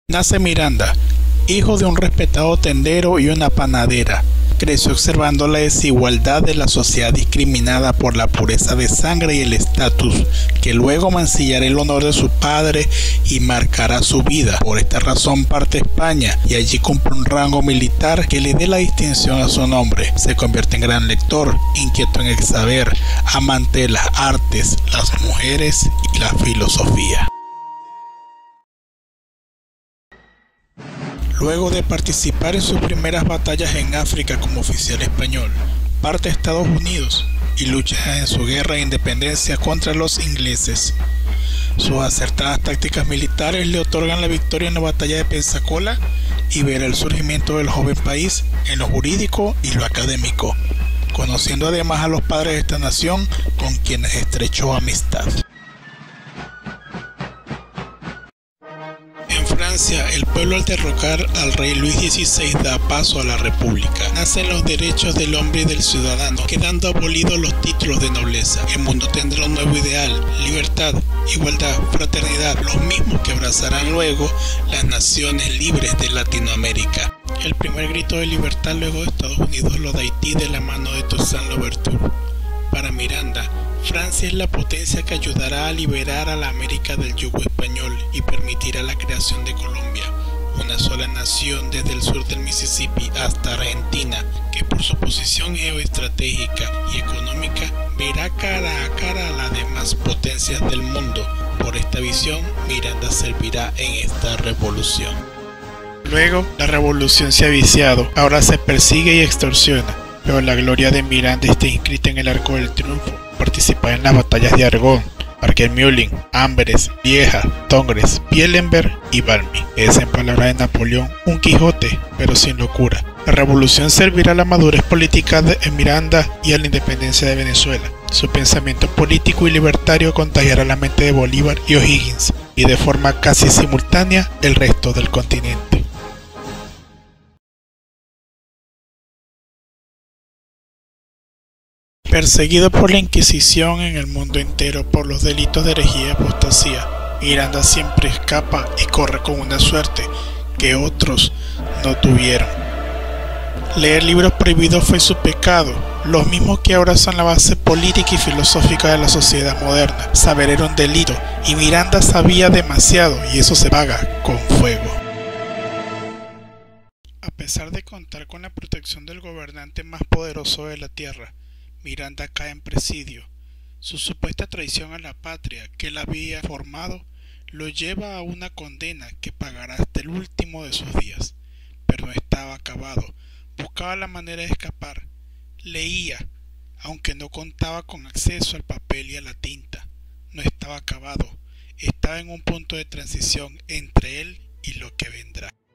Nace Miranda, hijo de un respetado tendero y una panadera. Creció observando la desigualdad de la sociedad discriminada por la pureza de sangre y el estatus, que luego mancillará el honor de su padre y marcará su vida. Por esta razón parte a España y allí cumple un rango militar que le dé la distinción a su nombre. Se convierte en gran lector, inquieto en el saber, amante de las artes, las mujeres y la filosofía. Luego de participar en sus primeras batallas en África como oficial español, parte a Estados Unidos y lucha en su guerra de independencia contra los ingleses. Sus acertadas tácticas militares le otorgan la victoria en la batalla de Pensacola y verá el surgimiento del joven país en lo jurídico y lo académico, conociendo además a los padres de esta nación con quienes estrechó amistad. En Francia, el pueblo al derrocar al rey Luis XVI da paso a la República. Nacen los derechos del hombre y del ciudadano, quedando abolidos los títulos de nobleza. El mundo tendrá un nuevo ideal: libertad, igualdad, fraternidad, los mismos que abrazarán luego las naciones libres de Latinoamérica. El primer grito de libertad luego de Estados Unidos lo da Haití de la mano de Toussaint Louverture. Para Miranda, Francia es la potencia que ayudará a liberar a la América del yugo español y permitirá la creación de Colombia, una sola nación desde el sur del Mississippi hasta Argentina, que por su posición geoestratégica y económica verá cara a cara a las demás potencias del mundo. Por esta visión, Miranda servirá en esta revolución. Luego, la revolución se ha viciado, ahora se persigue y extorsiona, pero la gloria de Miranda está inscrita en el Arco del Triunfo. Participar en las batallas de Argonne, Arquemühlin, Amberes, Lieja, Tongres, Bielenberg y Valmy. Es, en palabras de Napoleón, un Quijote, pero sin locura. La revolución servirá a la madurez política de Miranda y a la independencia de Venezuela. Su pensamiento político y libertario contagiará la mente de Bolívar y O'Higgins, y de forma casi simultánea el resto del continente. Perseguido por la Inquisición en el mundo entero por los delitos de herejía y apostasía, Miranda siempre escapa y corre con una suerte que otros no tuvieron. Leer libros prohibidos fue su pecado, los mismos que ahora son la base política y filosófica de la sociedad moderna. Saber era un delito, y Miranda sabía demasiado, y eso se paga con fuego. A pesar de contar con la protección del gobernante más poderoso de la tierra, Miranda cae en presidio. Su supuesta traición a la patria que él había formado lo lleva a una condena que pagará hasta el último de sus días. Pero no estaba acabado. Buscaba la manera de escapar. Leía, aunque no contaba con acceso al papel y a la tinta. No estaba acabado. Estaba en un punto de transición entre él y lo que vendrá.